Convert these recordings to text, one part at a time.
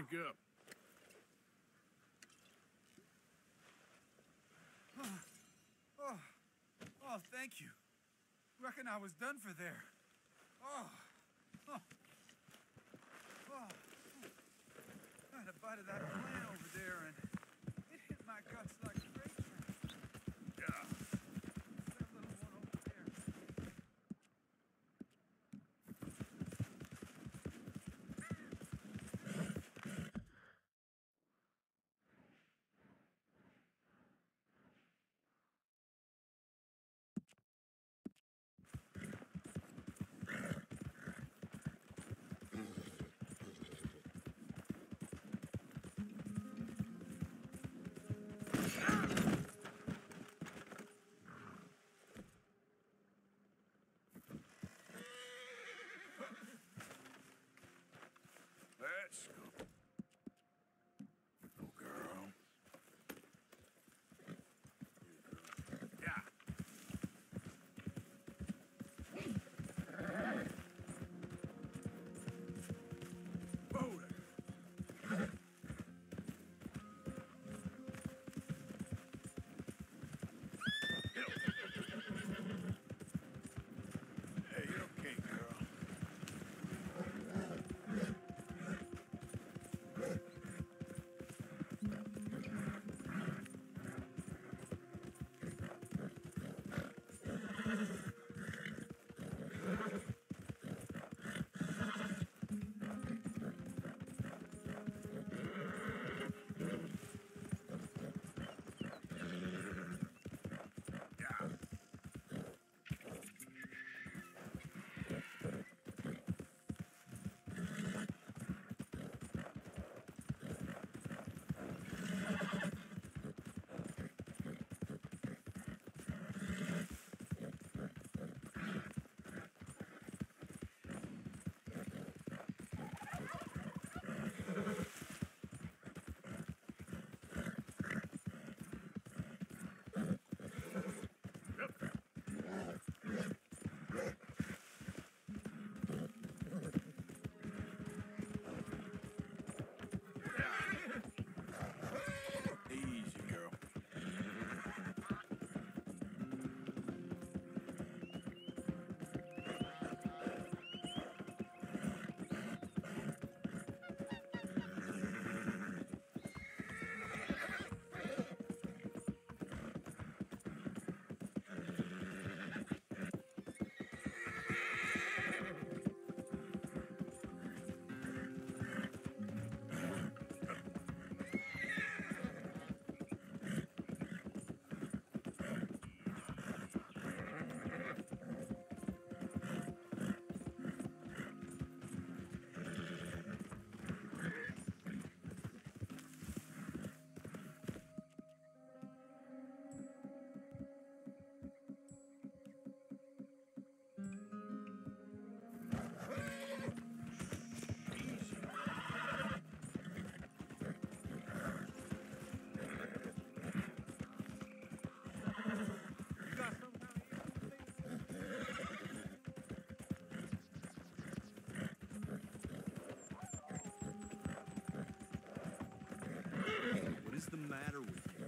Drink up. Oh, thank you. Reckon I was done for there. I had a bite of that plant over there, and it hit my guts like a grapefruit. That little one over there. Let's go. Oh, girl. Yeah. Boulder. Hey, you're okay, girl. Yeah. Easy, girl. What is the matter with you?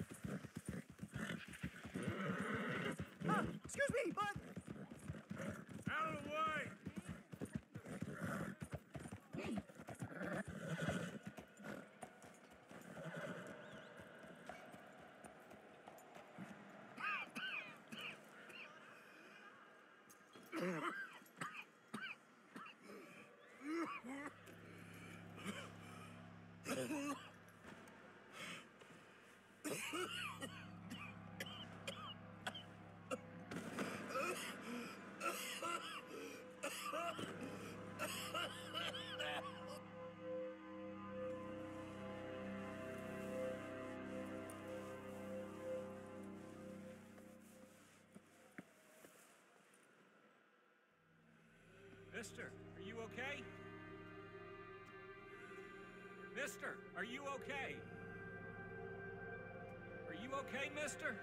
Excuse me, bud. Out of the way! Mister, are you okay? Mister, are you okay? Are you okay, mister?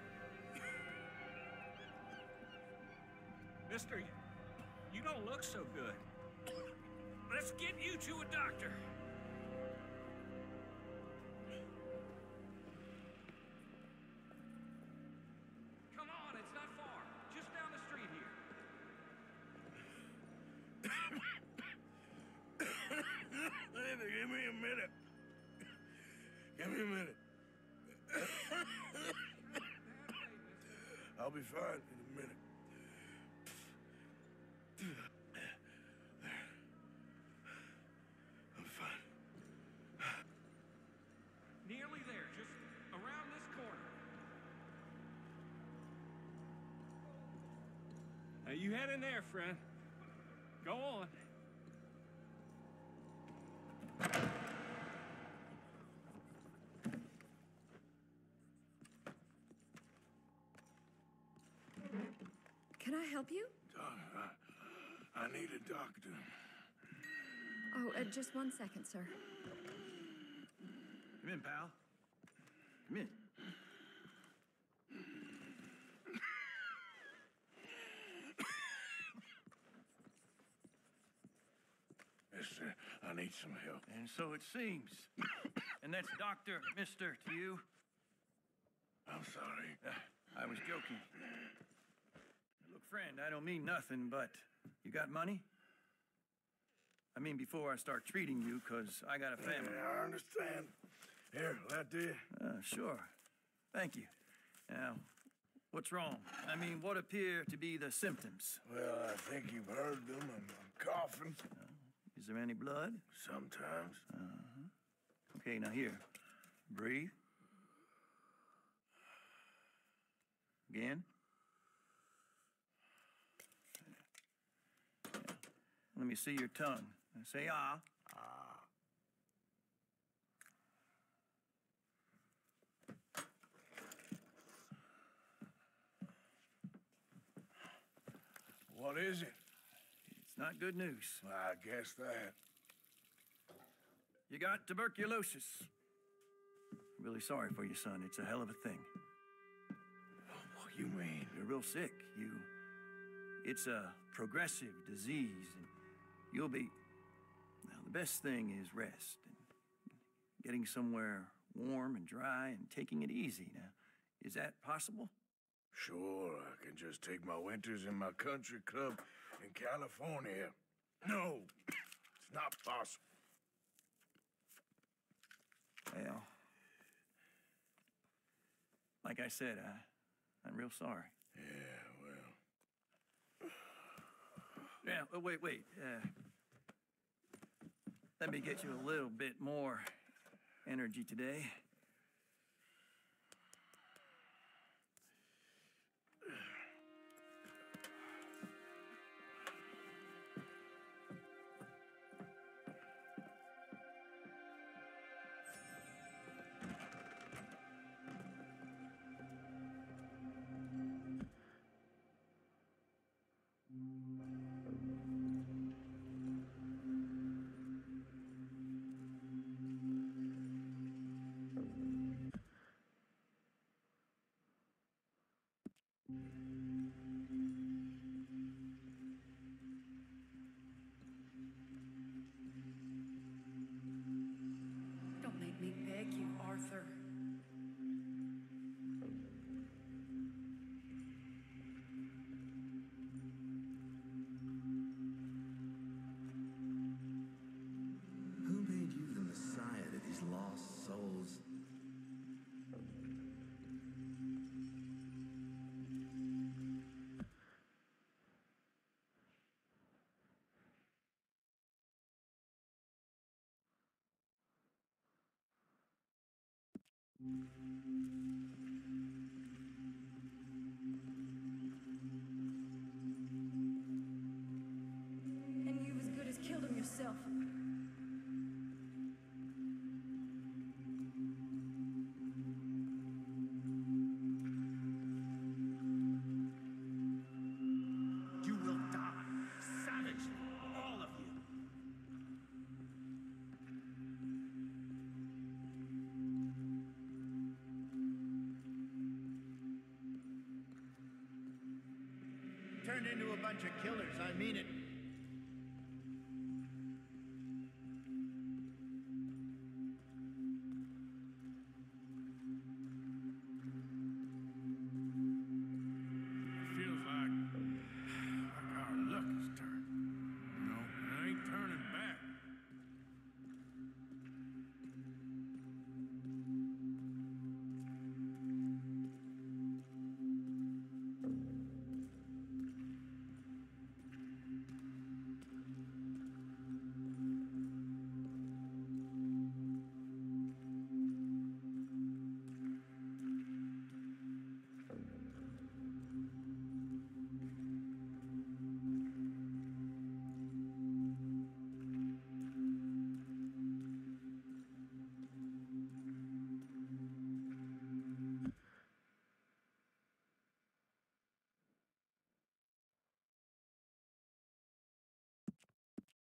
Mister, you don't look so good. Let's get you to a doctor. me a minute. I'll be fine in a minute. I'm fine. Nearly there, just around this corner. Now you head in there, friend. Go on. Can I help you? I need a doctor. Oh, just 1 second, sir. Come in, pal. Come in. Mister, I need some help. And so it seems. And that's Dr. Mister to you? I'm sorry. I was joking. Look, friend, I don't mean nothing, but you got money? I mean, before I start treating you, 'cause I got a family. Yeah, I understand. Here, that dear. Sure. Thank you. Now, what's wrong? I mean, what appear to be the symptoms? Well, I think you've heard them. I'm coughing. Is there any blood? Sometimes. Okay, now here. Breathe. Again. Let me see your tongue. Say ah. What is it? It's not good news. I guess that. You got tuberculosis. Really sorry for you, son. It's a hell of a thing. What you mean? You're real sick. It's a progressive disease, and you'll be... Now, the best thing is rest, and getting somewhere warm and dry and taking it easy. Now, is that possible? Sure, I can just take my winters in my country club in California. No, it's not possible. Well, like I said, I'm real sorry. Yeah, well... Yeah, wait. Let me get you a little bit more energy today. Don't make me beg you, Arthur. Who made you the Messiah to these lost souls? And you've as good as killed him yourself. You will die, savagely, all of you. Turned into a bunch of killers, I mean it. Feels like our luck has turned. No, it ain't turning back.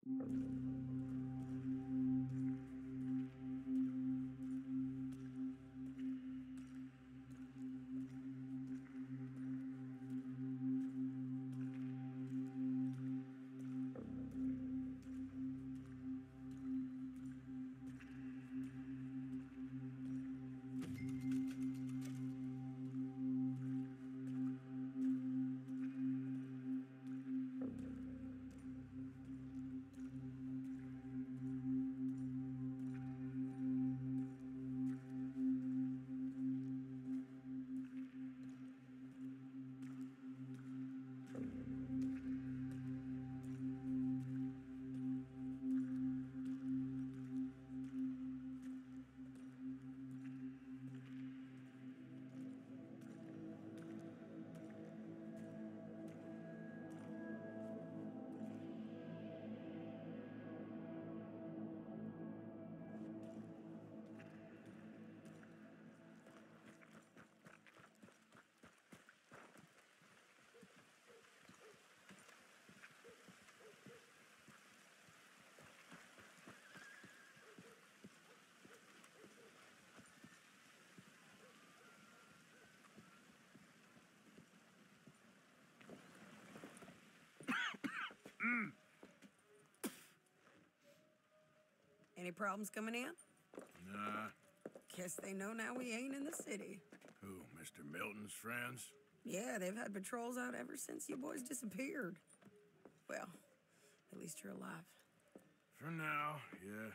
Any problems coming in? Nah. Guess they know now we ain't in the city. Who, Mr. Milton's friends? Yeah, they've had patrols out ever since you boys disappeared. Well, at least you're alive. For now, yeah.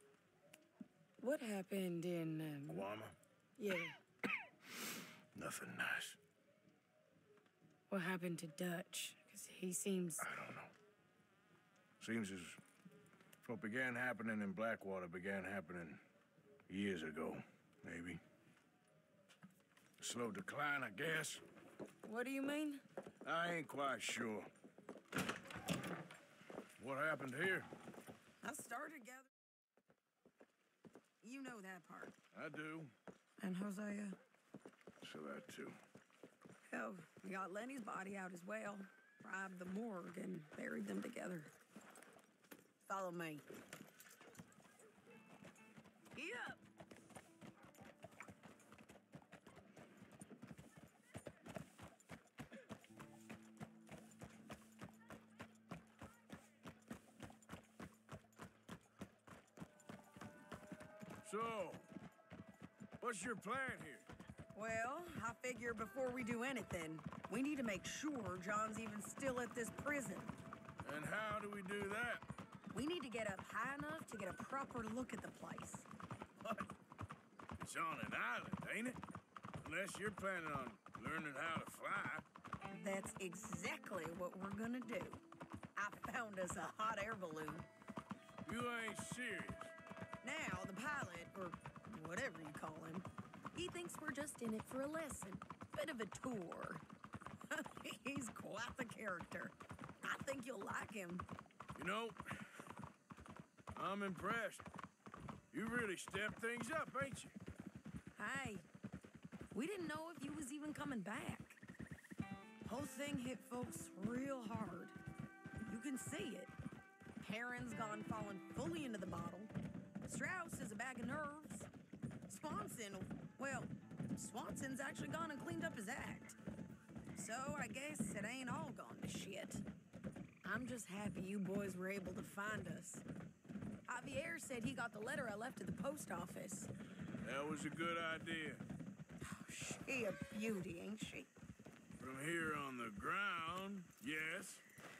What happened in, Guama? Yeah, Nothing nice. what happened to Dutch? Because he seems... I don't know. Seems as what began happening in Blackwater began happening years ago, maybe. A slow decline, I guess. What do you mean? I ain't quite sure. What happened here? I started gathering... You know that part. I do. And Hosea? So that too. Hell, we got Lenny's body out as well. Bribed the morgue and buried them together. Follow me. Get up! So, what's your plan here? Well, I figure before we do anything, we need to make sure John's even still at this prison. And how do we do that? We need to get up high enough to get a proper look at the place. What? It's on an island, ain't it? Unless you're planning on learning how to fly. That's exactly what we're gonna do. I found us a hot air balloon. You ain't serious. Now, the pilot, or whatever you call him, he thinks we're just in it for a lesson. Bit of a tour. He's quite the character. I think you'll like him. You know, I'm impressed. You really stepped things up, ain't you? Hey, we didn't know if you was even coming back. Whole thing hit folks real hard. You can see it. Perrin's gone falling fully into the bottle. Strauss is a bag of nerves. Swanson's actually gone and cleaned up his act. So I guess it ain't all gone to shit. I'm just happy you boys were able to find us. Javier said he got the letter I left at the post office. That was a good idea. She a beauty, ain't she? From here on the ground, yes.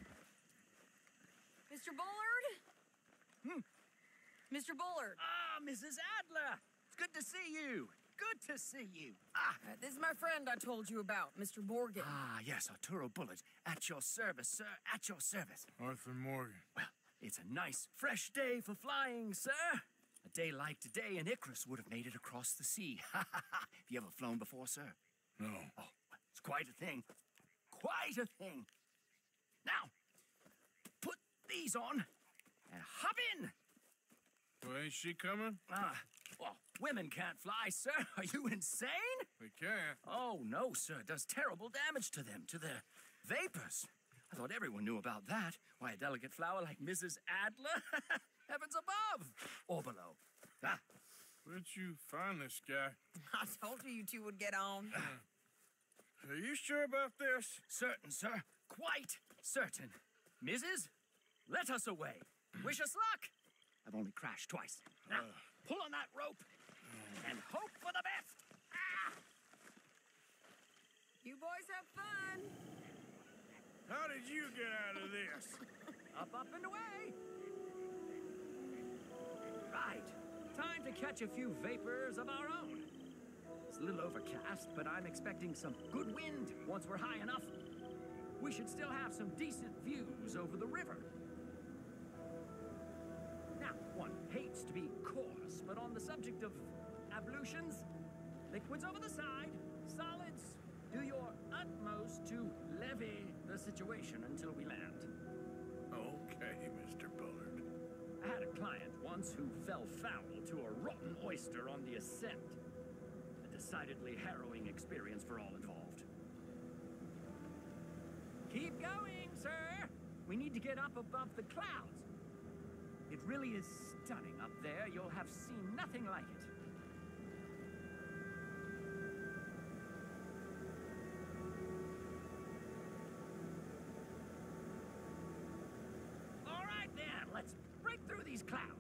Mr. Bullard? Mr. Bullard. Ah, Mrs. Adler! It's good to see you. Good to see you. This is my friend I told you about, Mr. Morgan. Yes, Arturo Bullard. At your service, sir. At your service. Arthur Morgan. Well, it's a nice, fresh day for flying, sir. A day like today, an Icarus would have made it across the sea. Have you ever flown before, sir? No. Oh, it's quite a thing. Quite a thing. Now, put these on and hop in. Well, ain't she coming? Well, women can't fly, sir. Are you insane? We can't. Oh, no, sir. It does terrible damage to them, to their vapors. I thought everyone knew about that. Why, a delicate flower like Mrs. Adler? Heavens above! Or below. Ah, Where'd you find this guy? I told you two would get on. Are you sure about this? certain, sir. Quite certain. Mrs., let us away. Wish us luck. I've only crashed twice. Now, pull on that rope and hope for the best. Ah! You boys have fun. How did you get out of this? Up, and away. Right. Time to catch a few vapors of our own. It's a little overcast, but I'm expecting some good wind once we're high enough. We should still have some decent views over the river. Now, one hates to be coarse, but on the subject of ablutions, liquids over the side, solids, do your utmost to levy the situation until we land. Okay, Mr. Bullard. I had a client once who fell foul to a rotten oyster on the ascent. A decidedly harrowing experience for all involved. Keep going, sir. We need to get up above the clouds. It really is stunning up there. You'll have seen nothing like it. All right, then. Let's break through these clouds.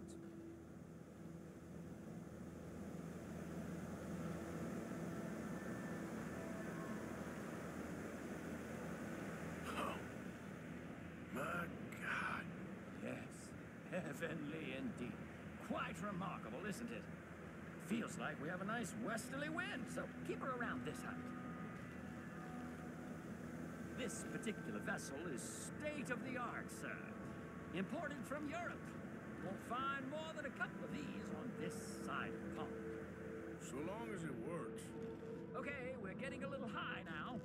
Oh, my God. Yes, heavenly indeed. Quite remarkable, isn't it? Feels like we have a nice westerly wind, so keep her around this height. This particular vessel is state-of-the-art, sir. Imported from Europe. Won't find more than a couple of these on this side of the pond. So long as it works. Okay, we're getting a little high now.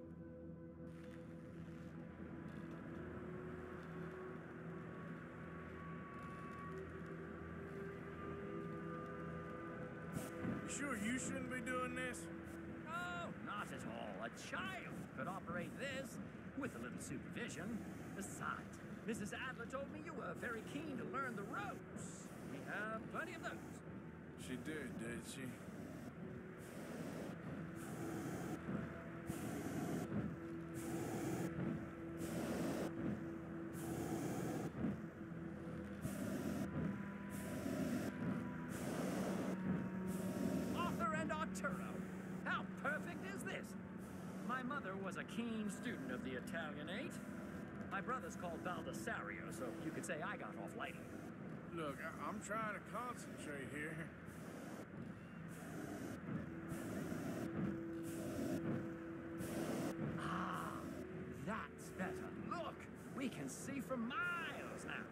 You sure you shouldn't be doing this? Oh, not at all. A child could operate this with a little supervision. Besides, Mrs. Adler told me you were very keen to learn the ropes. We have plenty of those. She did she? Arthur and Arturo. How perfect is this? My mother was a keen student of the Italianate. My brother's called Baldessario, so you could say I got off lightly. Look, I'm trying to concentrate here. Ah, that's better. Look, we can see for miles now.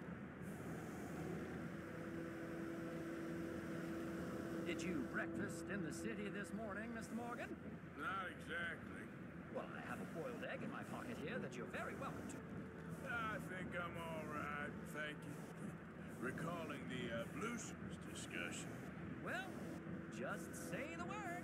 Did you breakfast in the city this morning, Mr. Morgan? Not exactly. Well, I have a boiled egg in my pocket here that you're very welcome to. I think I'm all right, thank you. Recalling the ablutions discussion. Well, just say the word.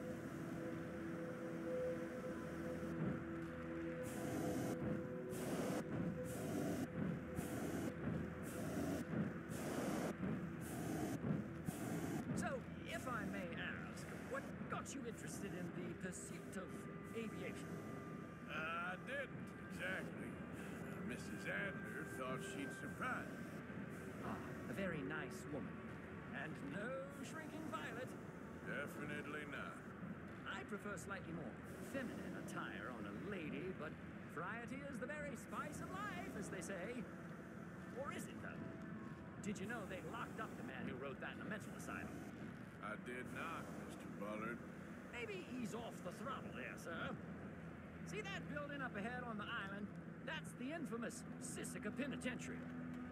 So, if I may ask, what got you interested in the pursuit of aviation? I didn't exactly. Mrs. Adler thought she'd surprise me. Ah, a very nice woman. And no shrinking violet. Definitely not. I prefer slightly more feminine attire on a lady, but variety is the very spice of life, as they say. Or is it, though? Did you know they locked up the man who wrote that in a mental asylum? I did not, Mr. Bullard. Maybe ease off the throttle there, sir. See that building up ahead on the island? That's the infamous Sisika Penitentiary.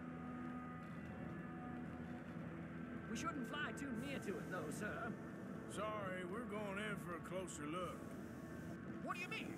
We shouldn't fly too near to it, though, sir. Sorry, we're going in for a closer look. What do you mean?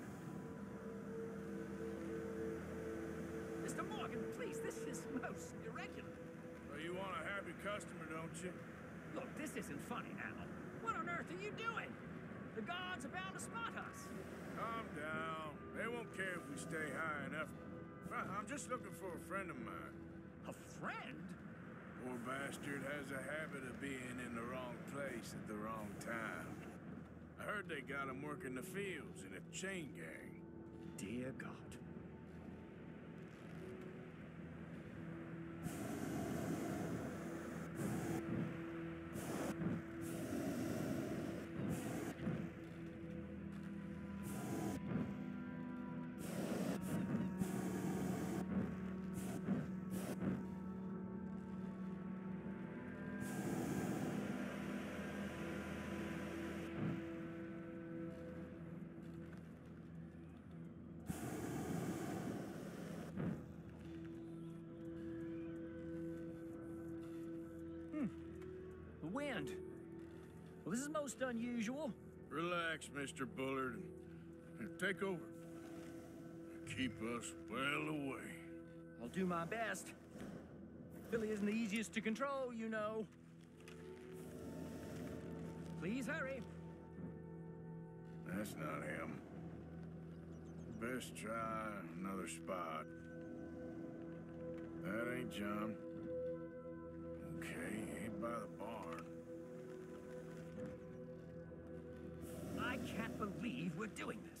Mr. Morgan, please, this is most irregular. Well, you want a happy customer, don't you? Look, this isn't funny now. What on earth are you doing? The guards are bound to spot us. Calm down. They won't care if we stay high enough. I'm just looking for a friend of mine. A friend? Poor bastard has a habit of being in the wrong place at the wrong time. I heard they got him working the fields in a chain gang. Dear God. The wind. Well, this is most unusual. Relax, Mr. Bullard. Here, take over. Keep us well away. I'll do my best. Billy isn't the easiest to control, you know. Please hurry. That's not him. Best try another spot. That ain't John. Okay, ain't by the barn. I can't believe we're doing this.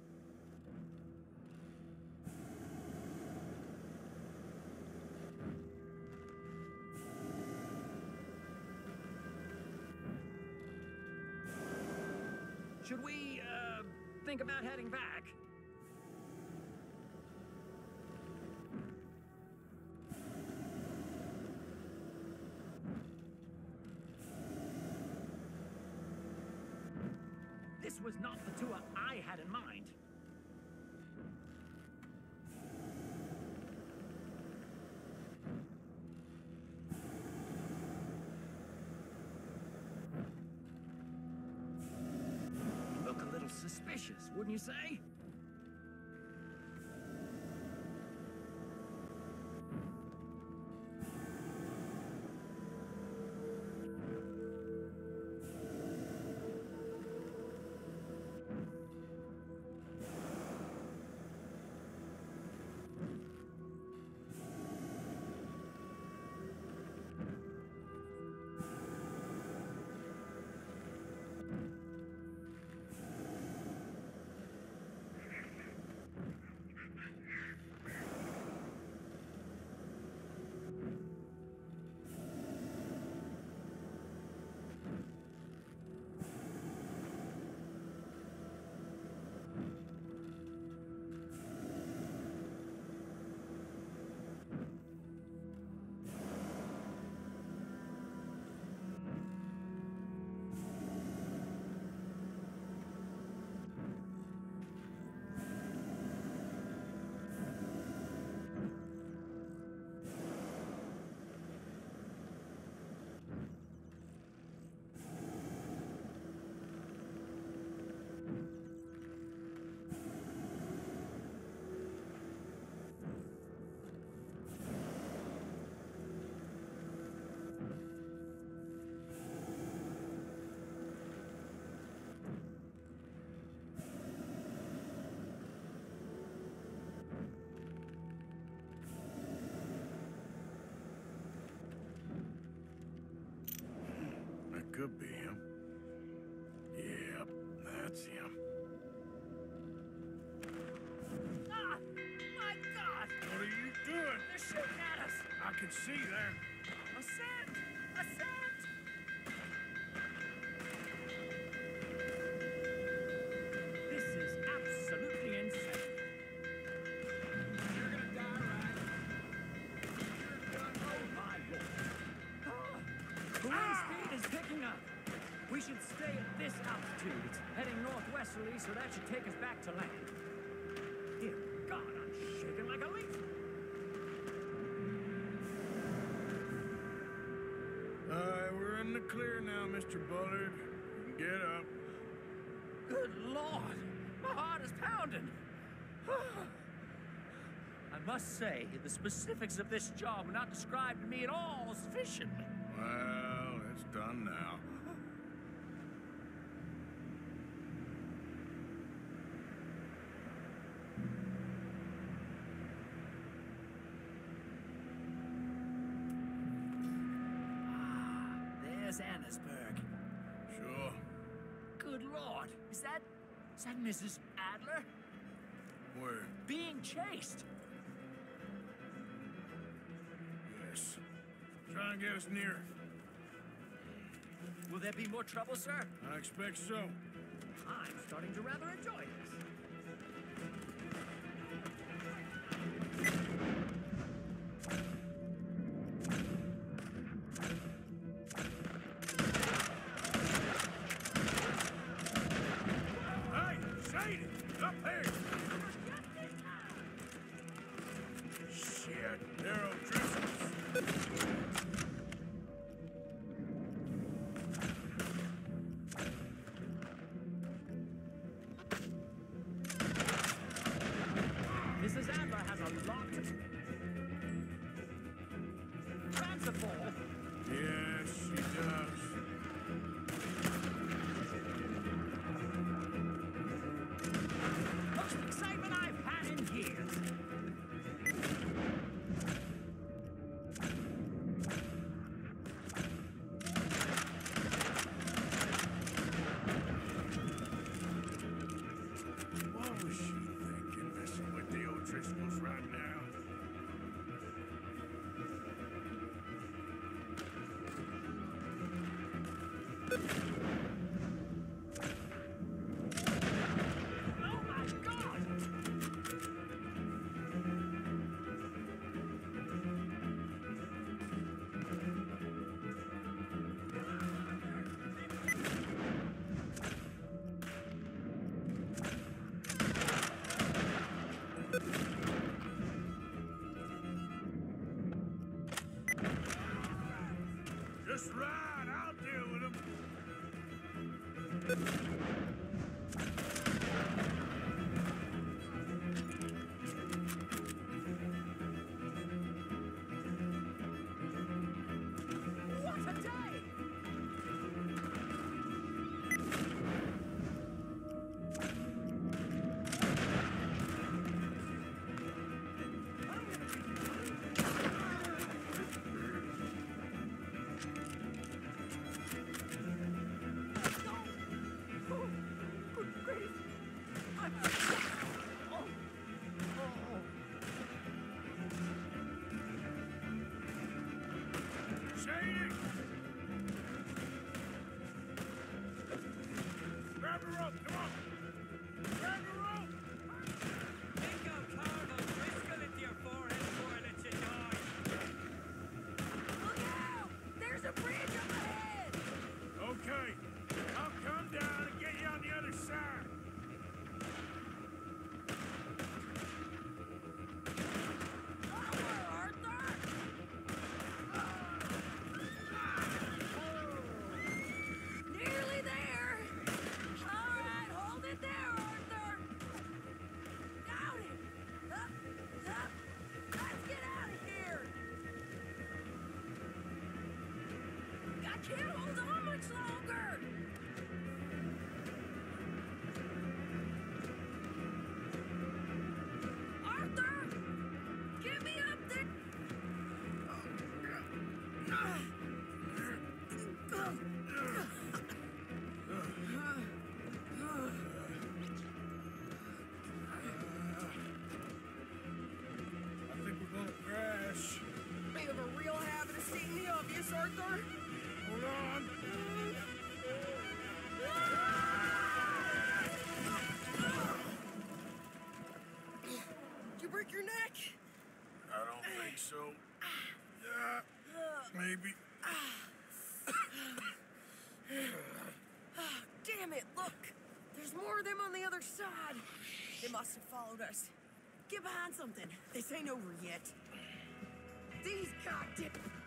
Should we, think about heading back? This was not the tour I had in mind. Look a little suspicious, wouldn't you say? Could be him. Yep, that's him. Ah! My God! What are you doing? They're shooting at us! I can see that. Ascend! Ascend! This is absolutely insane. You're gonna die, right? Oh my Lord! The wind speed is picking up. We should stay at this altitude. It's heading northwesterly, so that should take us back to land. Dear God, I'm shaking like a leaf. We're in the clear now, Mr. Bullard. You can get up. Good Lord! My heart is pounding. I must say, the specifics of this job were not described to me at all sufficiently. Well, it's done now. USS Annesburg? Sure. Good Lord, is that Mrs. Adler? Where? Being chased. Yes. Try and get us near. Will there be more trouble, sir? I expect so. I'm starting to rather enjoy this. Hey, Shady! Up here! Shit, they're O'Driscolls. Mrs. Adler has a lot to... Fanciful. Yes, she does. Most excitement I've had in years. What was she thinking, messing with the O'Driscolls right now? Oh my God! Just ride, I'll deal with them. What a day! Oh, good grief! Oh. Shady! Grab the rope, come on! Grab the rope! Think I'll carve a Driscoll into your forehead before I let you die. Look out! There's a bridge up ahead! Okay, I'll come down and get you on the other side. Lower, Arthur! Nearly there! All right, hold it there, Arthur! Got it! Up! Let's get out of here! I can't hold on much longer! Arthur! Get me up there! I think we're gonna crash. You have a real habit of seeing the obvious, Arthur. Hold on. Did you break your neck? I don't think so. Maybe. Damn it, look! There's more of them on the other side. They must have followed us. Get behind something. This ain't over yet. These goddamn...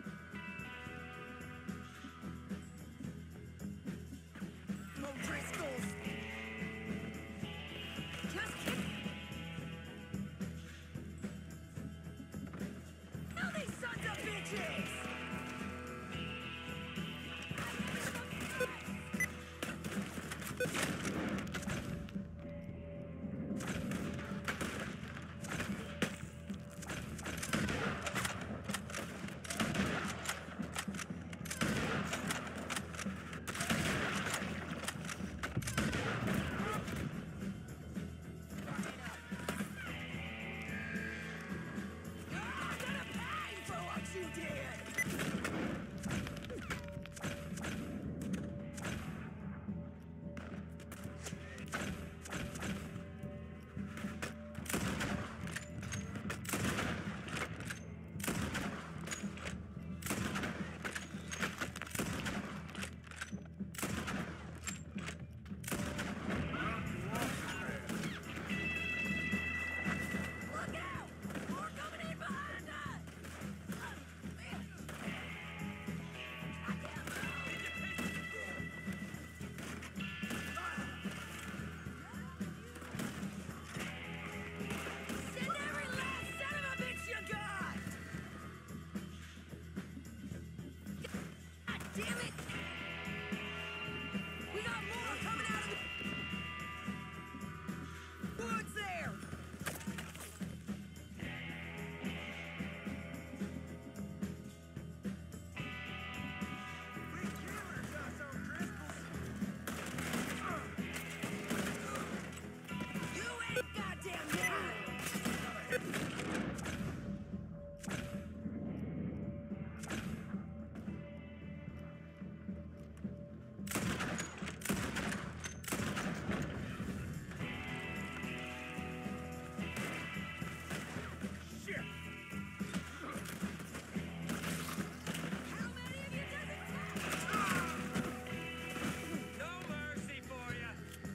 O'Driscolls! Just keep... Now these sons of bitches! Damn it! We got more coming out of the woods there! You ain't goddamn lying! How many of you does it take? No mercy for you.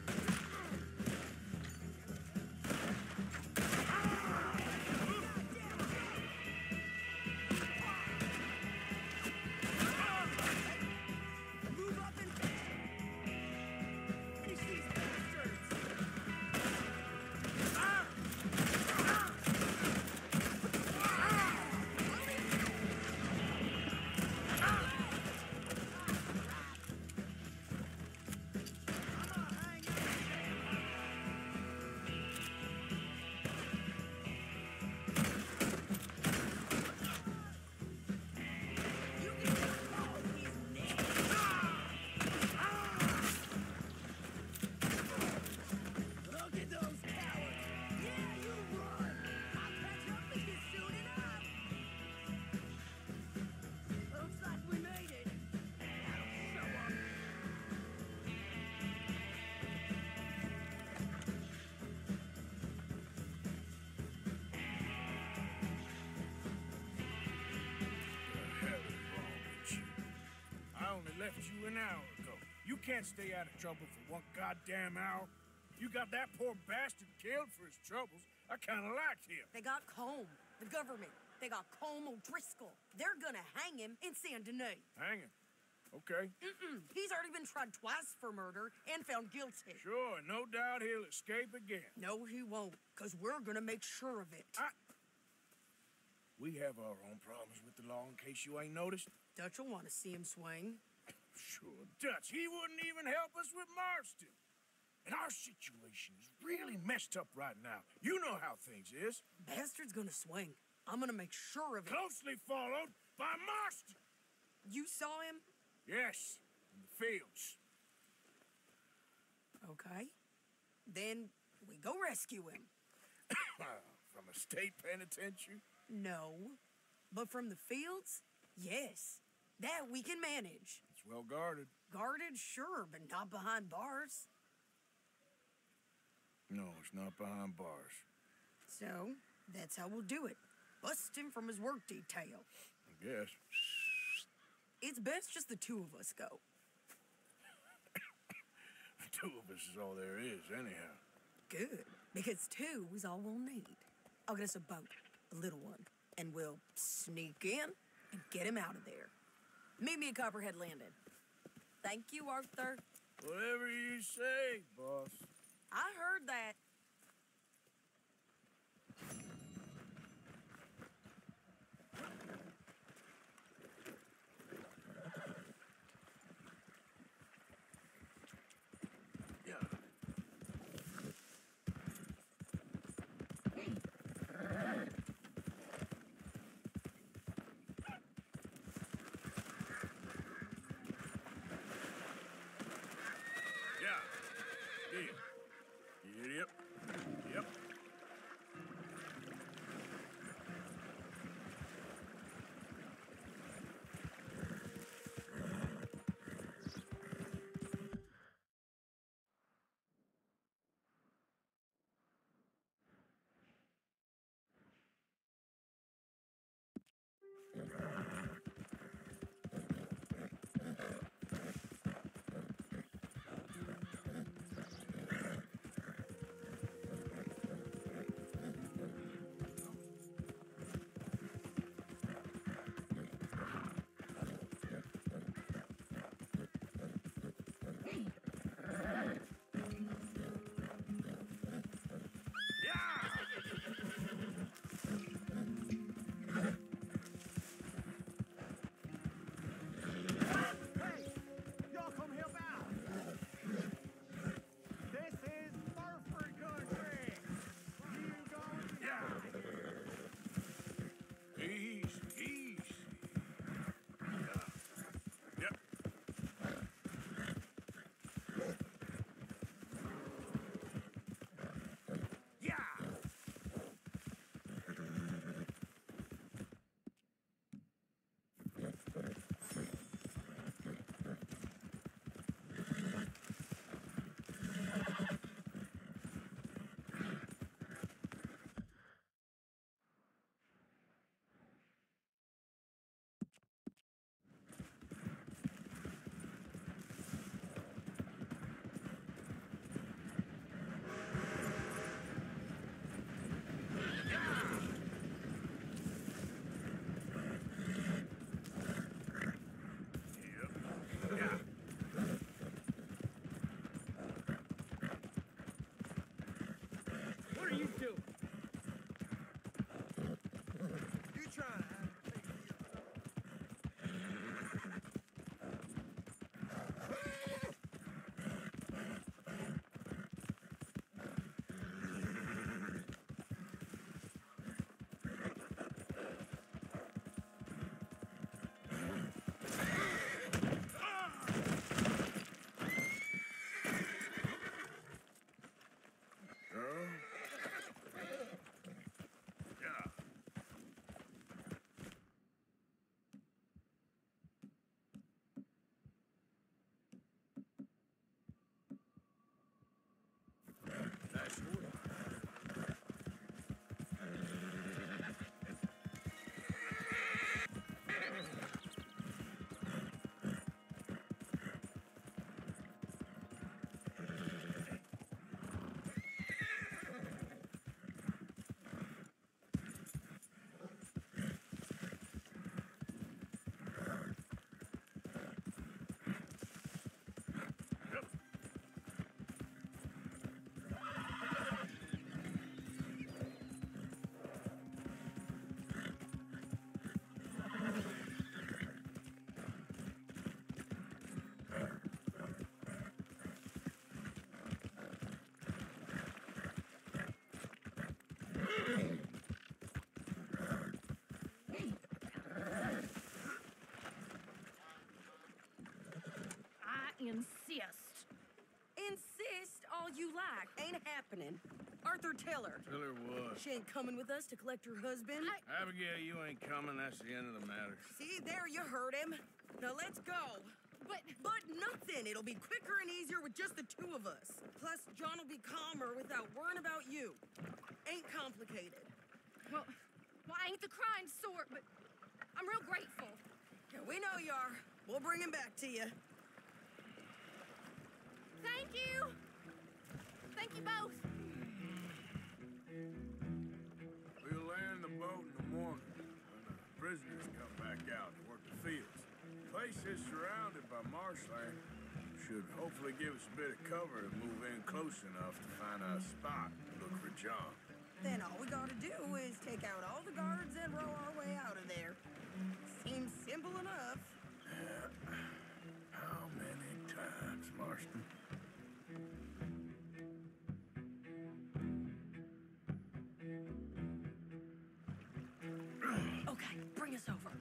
Move up and finish these bastards! You can just call his name! Look at those cowards! Yeah, you run! I'll catch up with you soon enough! Looks like we made it. Now show 'em. The hell is wrong with you? I only left you an hour ago. You can't stay out of trouble for one goddamn hour. You got that poor bastard killed for his troubles. I kind of liked him. They got Combe, the government. They got Combe O'Driscoll. They're gonna hang him in Saint Denis. Hang him. Okay. He's already been tried twice for murder and found guilty. Sure, no doubt he'll escape again. No, he won't, because we're gonna make sure of it. We have our own problems with the law in case you ain't noticed. Dutch will want to see him swing. Sure, Dutch, he wouldn't even help us with Marston. And our situation is really messed up right now. You know how things is. Bastard's gonna swing. I'm gonna make sure of it. Closely followed by Marston. You saw him? Yes, in the fields. Okay. Then we go rescue him. From a state penitentiary? No. But from the fields? Yes. That we can manage. It's well guarded. Guarded, sure, but not behind bars. No, it's not behind bars. So, that's how we'll do it. Bust him from his work detail. I guess. It's best just the two of us go. Two of us is all there is, anyhow. Good, because two is all we'll need. I'll get us a boat, a little one, and we'll sneak in and get him out of there. Meet me at Copperhead Landing. Thank you, Arthur. Whatever you say, boss. I heard that. Yeah. You idiot. insist. Insist all you like. Ain't happening. Arthur, tell her. Tell her what? She ain't coming with us to collect her husband. Abigail, you ain't coming. That's the end of the matter. See, there you heard him. Now let's go. But nothing. It'll be quicker and easier with just the two of us. Plus, John will be calmer without worrying about you. Ain't complicated. Well, I ain't the crime sort, but I'm real grateful. Yeah, we know you are. We'll bring him back to you. Thank you. Thank you both. We'll land the boat in the morning when the prisoners come back out to work the fields. The place is surrounded by marshland. Should hopefully give us a bit of cover to move in close enough to find a spot and look for John. Then all we gotta do is take out all the guards and row our way out of there. Seems simple enough. How many times, Marston? Okay, bring us over.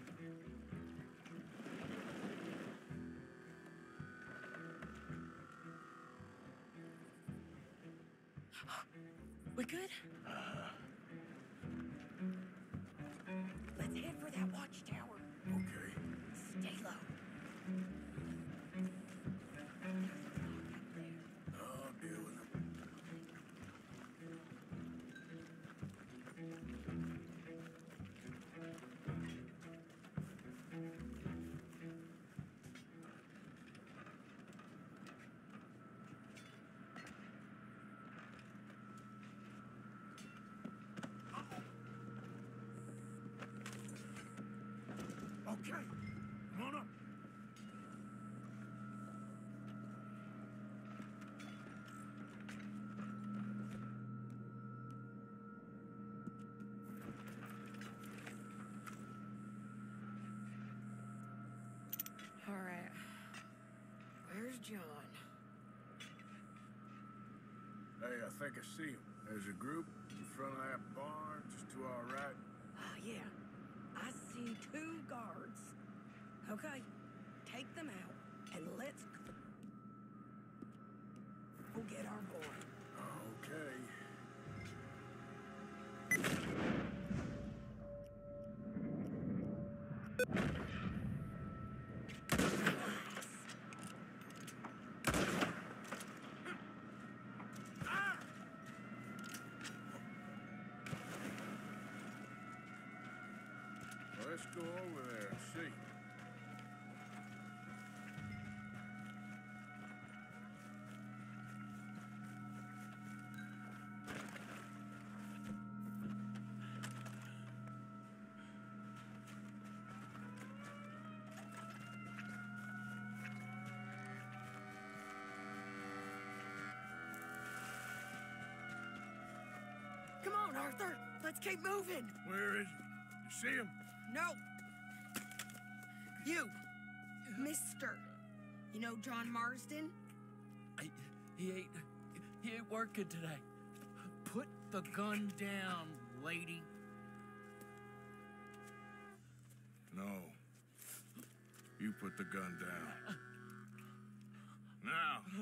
We good? Let's head for that watchtower. Okay. Stay low. I'll deal with him. Okay, come on up. All right. Where's John? Hey, I think I see him. There's a group in front of that barn, just to our right. Ah, yeah. I see 2 guards. Okay, take them out and let's go get our boy. Okay. Let's go over there and see. Come on, Arthur. Let's keep moving. Where is he? You see him? No. You, mister. You know John Marsden? He ain't working today. Put the gun down, lady. No. You put the gun down. Now.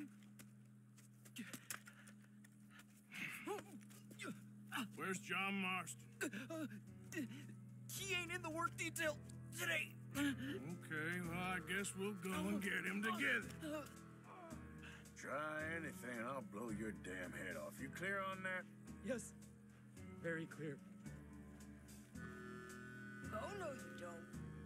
Where's John Marston? He ain't in the work detail today. Okay, well, I guess we'll go and get him together. Try anything and I'll blow your damn head off. You clear on that? Yes, very clear. Oh, no, you don't.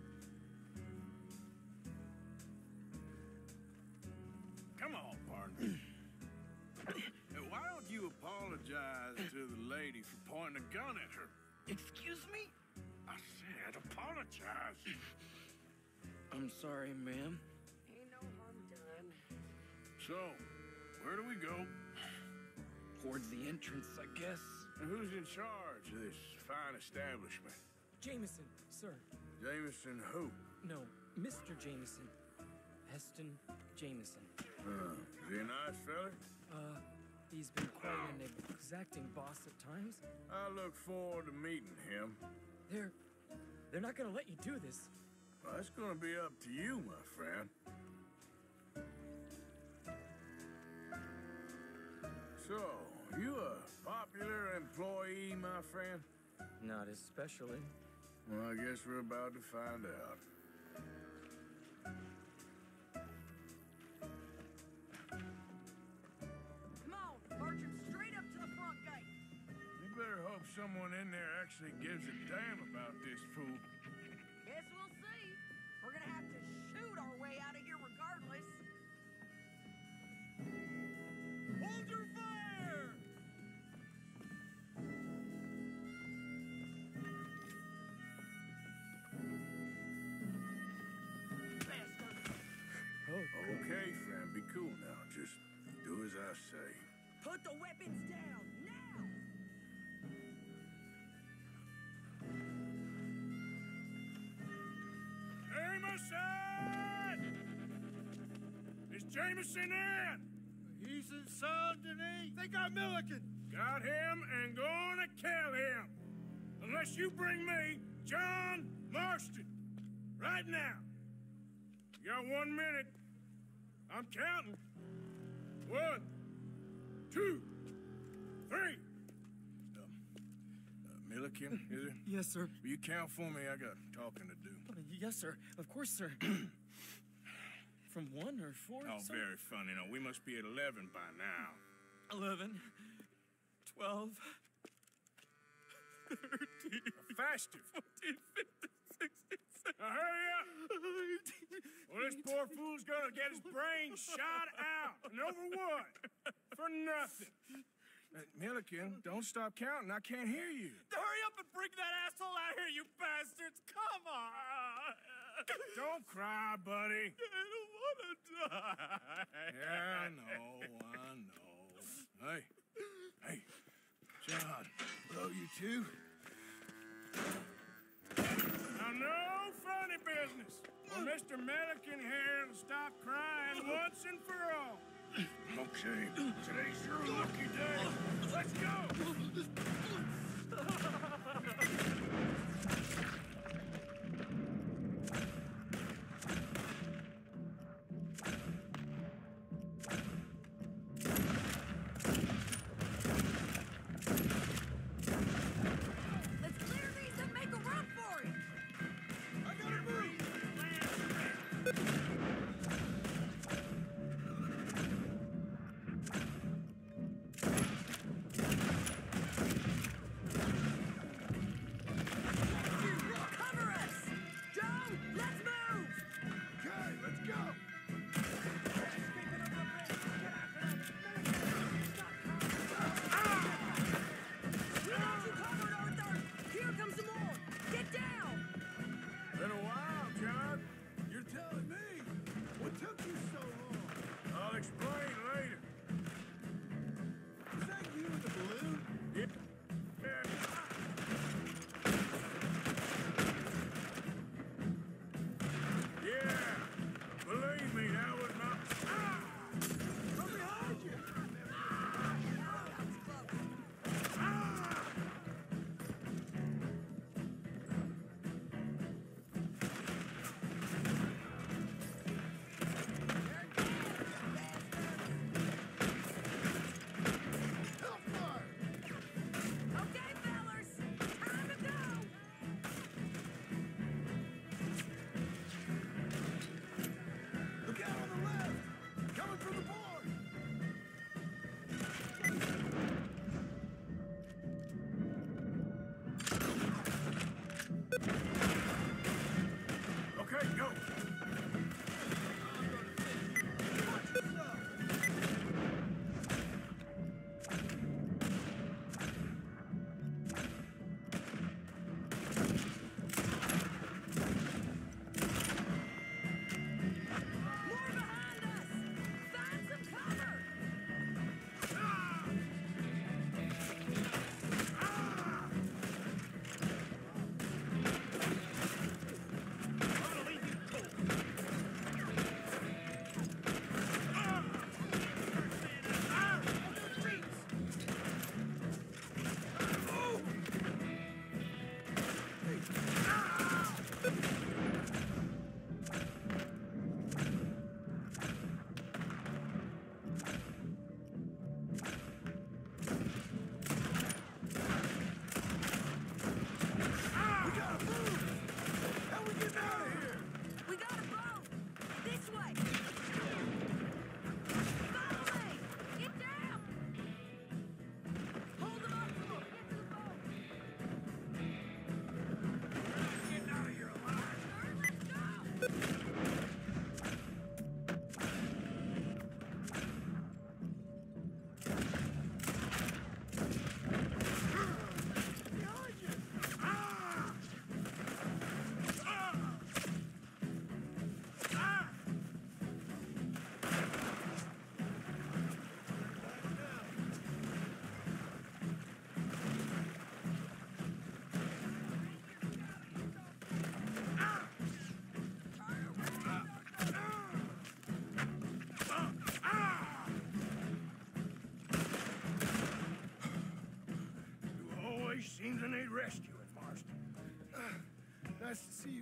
Come on, partner. Hey, why don't you apologize to the lady for pointing a gun at her? Excuse me? I said apologize. I'm sorry, ma'am. Ain't no harm done. So, where do we go? Towards the entrance, I guess. And who's in charge of this fine establishment? Jameson, sir. Jameson who? No, Mr. Jameson. Heston Jameson. Is he a nice fella? He's been quite an exacting boss at times. I look forward to meeting him. They're not gonna let you do this. Well, that's gonna be up to you, my friend. So, you a popular employee, my friend? Not especially. Well, I guess we're about to find out. Come on, march him straight up to the front gate. You better hope someone in there actually gives a damn about this fool. Guess we'll see. We're gonna have to shoot our way out of here regardless. Hold your fire! Okay, friend, be cool now. Just do as I say. Put the weapons down, now! Jameson! Is Jameson in? He's in Saint Denis. They got Milliken. Got him and gonna kill him. Unless you bring me John Marston. Right now. You got 1 minute. I'm counting. 1, 2, 3. Milliken, is it? Yes, sir. Will you count for me? I got talking to do. Yes, sir. Of course, sir. From 1 or 4? Oh, sir? very funny. No, we must be at 11 by now. 11, 12, 13, Faster. 14, 15, 16, 17. Now hurry up! Well, this poor fool's gonna get his brains shot out. And over what? For nothing. Milliken, don't stop counting. I can't hear you. Hurry up and bring that asshole out here, you bastards! Come on! Don't cry, buddy. I don't want to die. Yeah, I know. Hey, John. Hello, you two. Now, no funny business. Well, Mr. Milliken here will stop crying once and for all. Okay, today's your lucky day. Let's go! Let's clear these and make a run for it! I gotta move!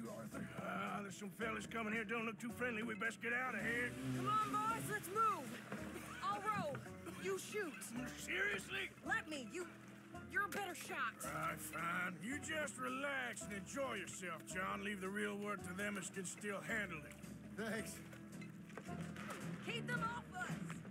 you, Arthur. There's some fellas coming here. Don't look too friendly. We best get out of here. Come on, boys, let's move. I'll roll. You shoot. Seriously? Let me. You're a better shot. All right, fine. You just relax and enjoy yourself, John. Leave the real work to them as can still handle it. Thanks. Keep them off us.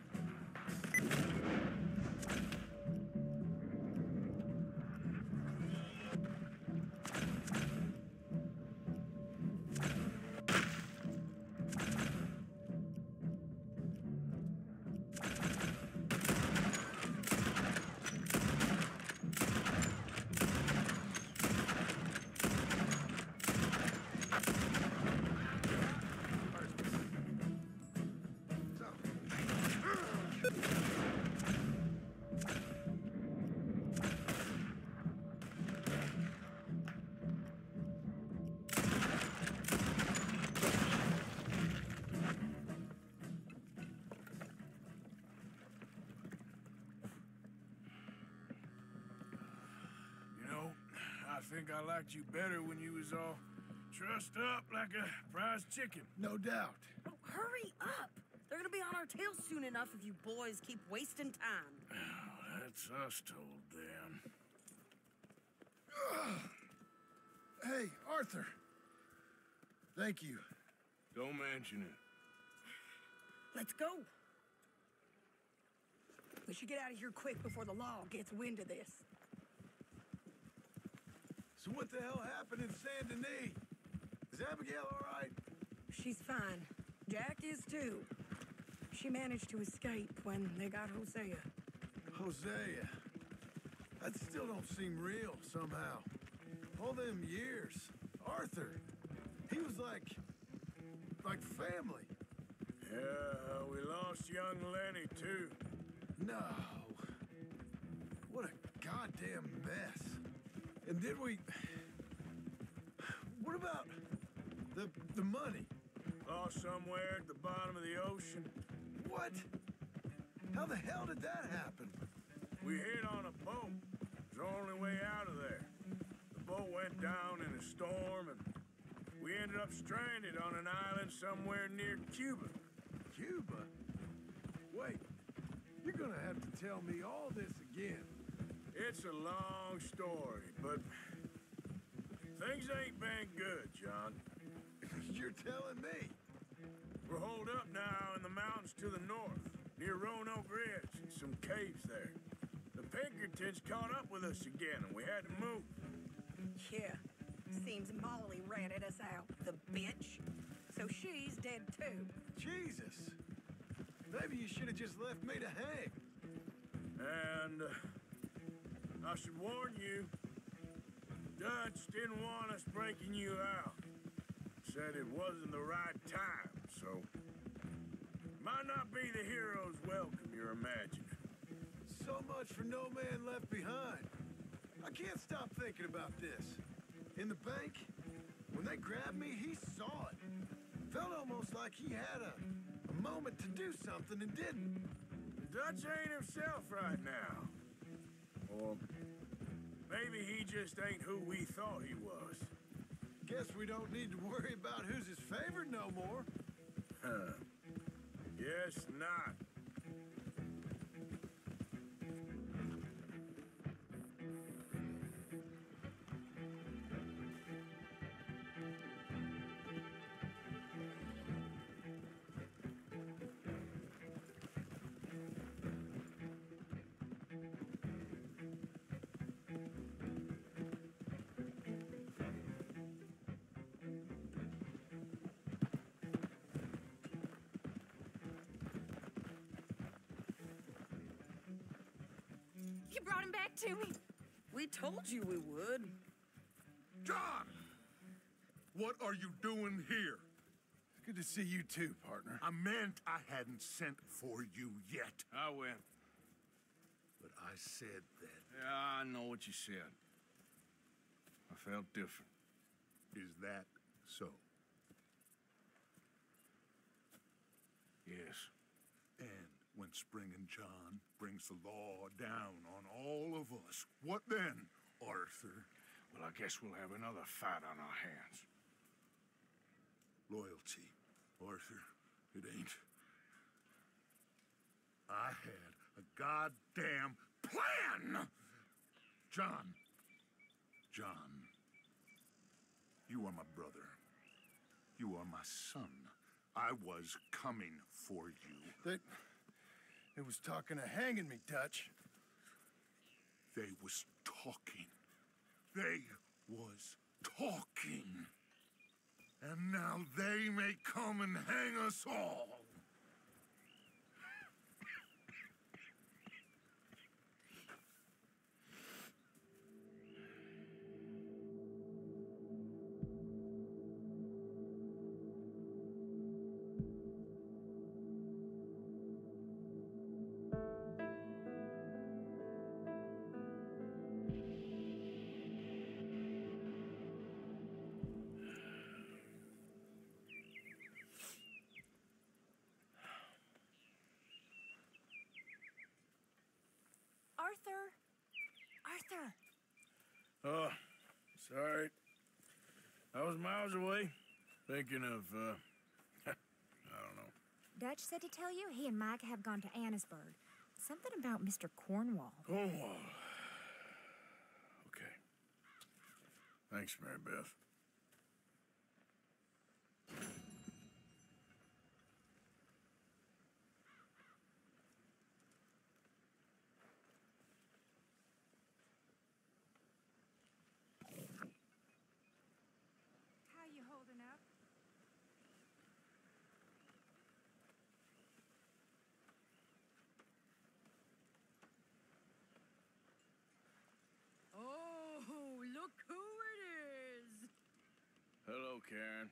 I think I liked you better when you was all trussed up like a prize chicken. No doubt. Oh, hurry up. They're gonna be on our tails soon enough if you boys keep wasting time. Oh, that's us told them. Hey, Arthur. Thank you. Don't mention it. Let's go. We should get out of here quick before the law gets wind of this. So what the hell happened in Saint Denis? Is Abigail all right? She's fine. Jack is too. She managed to escape when they got Hosea. Hosea. That still don't seem real, somehow. All them years. Arthur. He was like family. Yeah, we lost young Lenny, too. No. What a goddamn mess. And did we... What about the money? Lost somewhere at the bottom of the ocean. What? How the hell did that happen? We hit on a boat. It was the only way out of there. The boat went down in a storm, and we ended up stranded on an island somewhere near Cuba. Cuba? Wait, you're gonna have to tell me all this again. It's a long story, but things ain't been good, John. You're telling me? We're holed up now in the mountains to the north, near Roanoke Ridge, and some caves there. The Pinkertons caught up with us again, and we had to move. Yeah, seems Molly ratted us out, the bitch. So she's dead too. Jesus. Maybe you should have just left me to hang. And I should warn you, Dutch didn't want us breaking you out. Said it wasn't the right time, so might not be the hero's welcome you're imagining. So much for no man left behind. I can't stop thinking about this. In the bank, when they grabbed me, he saw it. Felt almost like he had a moment to do something and didn't. Dutch ain't himself right now. Or maybe he just ain't who we thought he was. Guess we don't need to worry about who's his favorite no more. Huh. Guess not. You brought him back to me. We told you we would. John! What are you doing here? Good to see you too, partner. I meant I hadn't sent for you yet. I went. But I said that. Yeah, I know what you said. I felt different. Is that so? Yes. And when Spring and John brings the law down on all of us, what then, Arthur? Well, I guess we'll have another fight on our hands. loyalty, Arthur. It ain't. I had a goddamn plan! John. John. You are my brother. You are my son. I was coming for you. They was talking of hanging me, Dutch. They was talking. They was talking. And now they may come and hang us all. Arthur! Oh, sorry. I was miles away, thinking of, I don't know. Dutch said to tell you he and Micah have gone to Annisburg. Something about Mr. Cornwall. Cornwall. Okay. Thanks, Mary Beth. How you holding up? Oh, look who it is! Hello, Karen.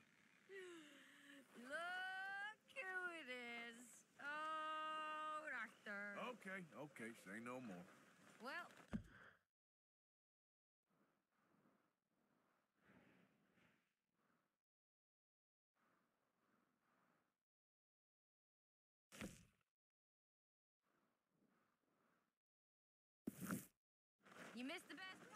Look who it is! Oh, Arthur. Okay, say no more. Well, you missed the best